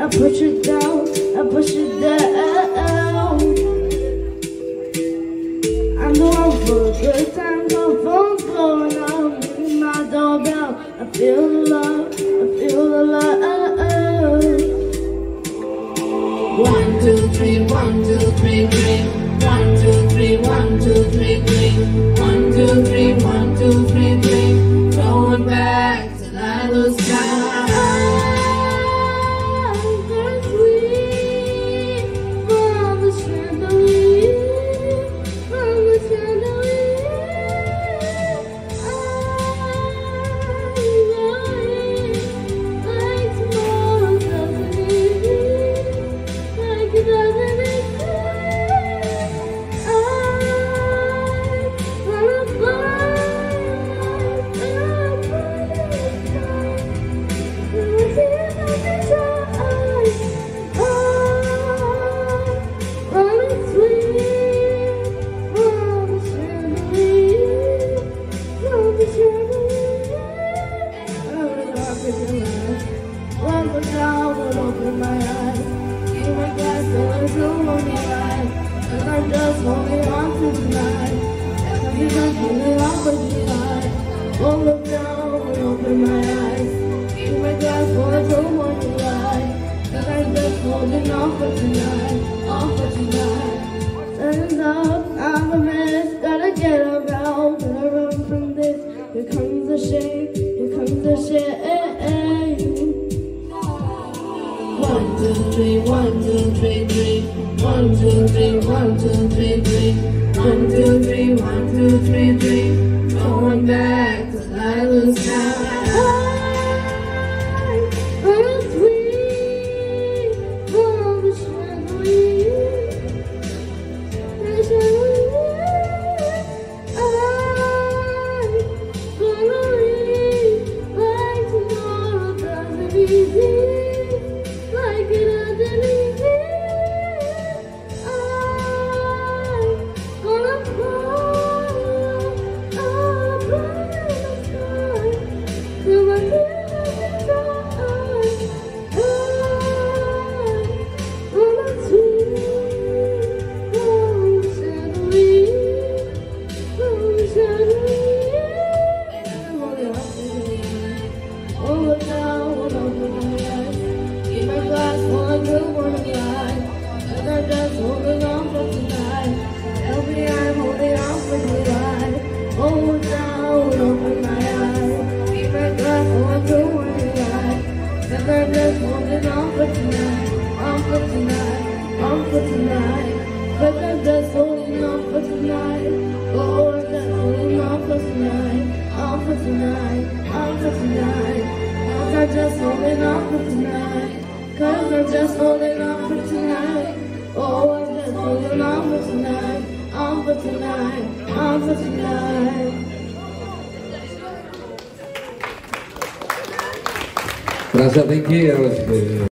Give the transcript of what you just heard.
push it down, I push it down. I know I'm full of good times, my phone's blowing up, ringing my doorbell. I feel the love, I feel the love. 1, 2, 3, 1, 2, 3, 3. 1, 2, 3, 1, 2, 3, 3. 1, 2, 3, 1, 2, 3, 3. Going back till I lose count. Very sweet from the chandelier, from the chandelier. Like tomorrow doesn't exist, like it doesn't exist. Open my eyes, keep my glass doors only light, and I'm just holding on to tonight, and I'm just holding on for tonight. Won't look down and open my eyes, keep my glass doors only light, and I'm just holding on for tonight, on for tonight. Turns out I'm a mess, gotta get around, gotta run from this. Here comes the shame, here comes the shame. 1, 2, 3, 1, 2, 3, 3. 1, 2, 3, 1, 2, 3, 3. 1, 2, 3, 1, 2, 3, 3. Going back till I lose count. I'm sweet from the chandelier, the chandelier. I'm gonna leave like tomorrow doesn't exist. Like it underneath it, I'm gonna fly, I'll fly in the sky, till my tears dry. I'm gonna sweep from the chandelier, from the chandelier. I'm holding on to the oh, look now, hold on my eyes. My glass one good one of life, and I'm just holding on for tonight. Help me, I'm holding on for tonight. Hold down, open my eyes. Keep my glass one good one of life, and I'm just holding on for tonight, on for tonight, on for tonight. But I'm just holding on for tonight. Oh, I'm just holding on for tonight, on for tonight, on for tonight. I'm just holding on for tonight. 'Cause I'm just holding on for tonight. Oh, I'm just holding on for tonight. On for tonight. On for tonight. Gracias, thank you.